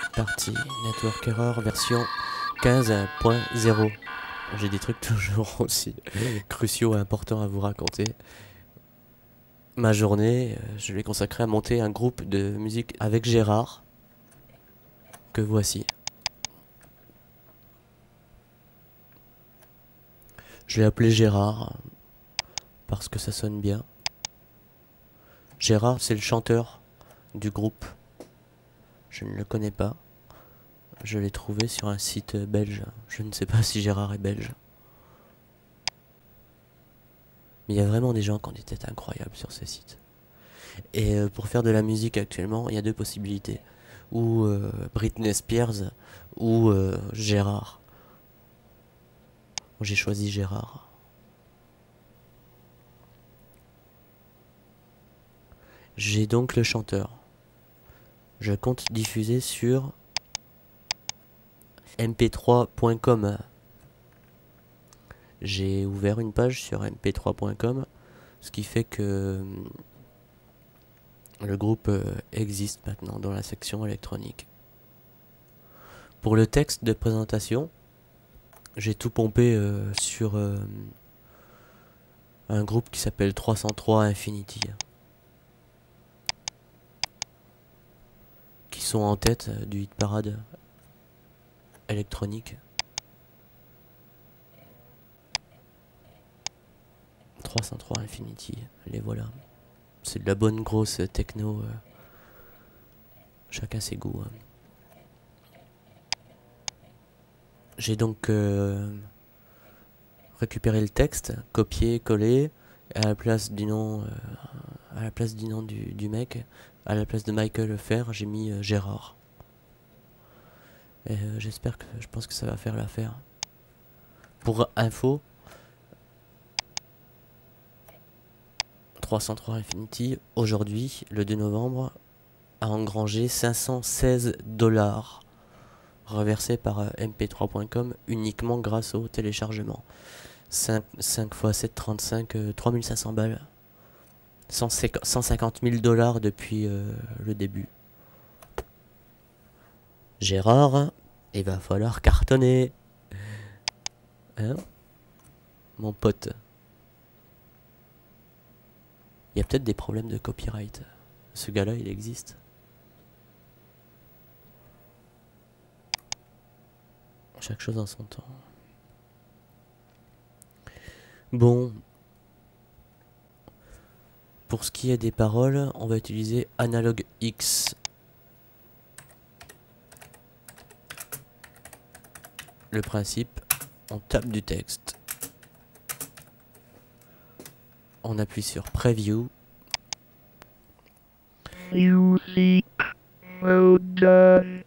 parti. Network Error version 15.0. J'ai des trucs toujours aussi cruciaux et importants à vous raconter. Ma journée, je l'ai consacrée à monter un groupe de musique avec Gérard, que voici. Je l'ai appelé Gérard, parce que ça sonne bien. Gérard, c'est le chanteur du groupe. Je ne le connais pas. Je l'ai trouvé sur un site belge. Je ne sais pas si Gérard est belge. Mais il y a vraiment des gens qui ont des têtes incroyables sur ces sites. Et pour faire de la musique actuellement, il y a deux possibilités. Ou Britney Spears, ou Gérard. J'ai choisi Gérard. J'ai donc le chanteur. Je compte diffuser sur mp3.com. J'ai ouvert une page sur mp3.com, ce qui fait que le groupe existe maintenant dans la section électronique. Pour le texte de présentation, j'ai tout pompé sur un groupe qui s'appelle 303 Infinity, qui sont en tête du hit parade électronique. 303 Infinity, les voilà. C'est de la bonne grosse techno. Chacun ses goûts. J'ai donc récupéré le texte, copié, collé, à la place du nom, du mec, à la place de Michael Fer, j'ai mis Gérard. Et je pense que ça va faire l'affaire. Pour info, 303 Infinity, aujourd'hui, le 2 novembre, a engrangé 516 $, reversés par mp3.com uniquement grâce au téléchargement. 5 x 7, 35, 3500 balles. 150 000 $ depuis le début. Gérard, il va falloir cartonner. Hein, mon pote? Il y a peut-être des problèmes de copyright. Ce gars-là, il existe. Chaque chose en son temps. Bon. Pour ce qui est des paroles, on va utiliser Analog X. Le principe, on tape du texte. On appuie sur Preview. Music mode.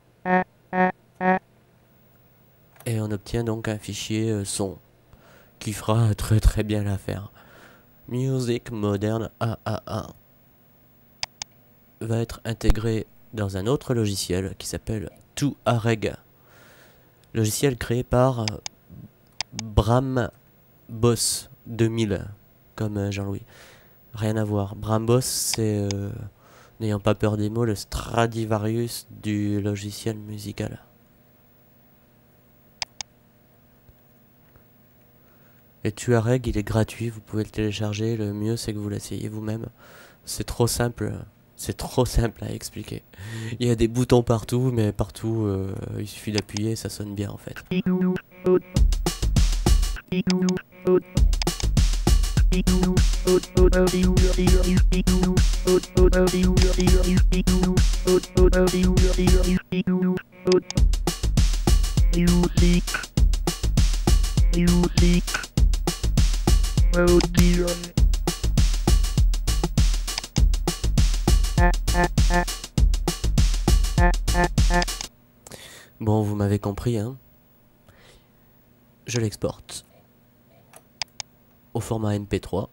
Et on obtient donc un fichier son qui fera très bien l'affaire. Music Modern AAA va être intégré dans un autre logiciel qui s'appelle 2Areg. Logiciel créé par Bram Boss 2000, comme Jean-Louis. Rien à voir. Bram Boss, c'est, n'ayant pas peur des mots, le Stradivarius du logiciel musical. Et Tuareg, il est gratuit, vous pouvez le télécharger. Le mieux, c'est que vous l'essayez vous-même. C'est trop simple à expliquer. Il y a des boutons partout, mais partout, il suffit d'appuyer, ça sonne bien en fait. Bon, vous m'avez compris, hein. Je l'exporte au format MP3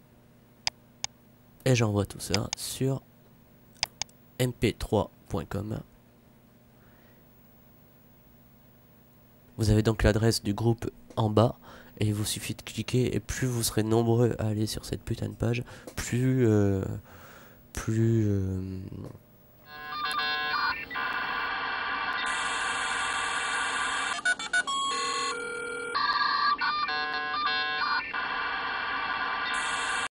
et j'envoie tout ça sur mp3.com. Vous avez donc l'adresse du groupe en bas et il vous suffit de cliquer, et plus vous serez nombreux à aller sur cette putain de page, plus